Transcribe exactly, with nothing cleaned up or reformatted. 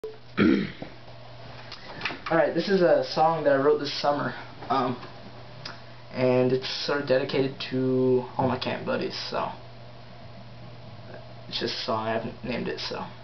Alright, this is a song that I wrote this summer, um, and it's sort of dedicated to all my camp buddies, so it's just a song, I haven't named it, so.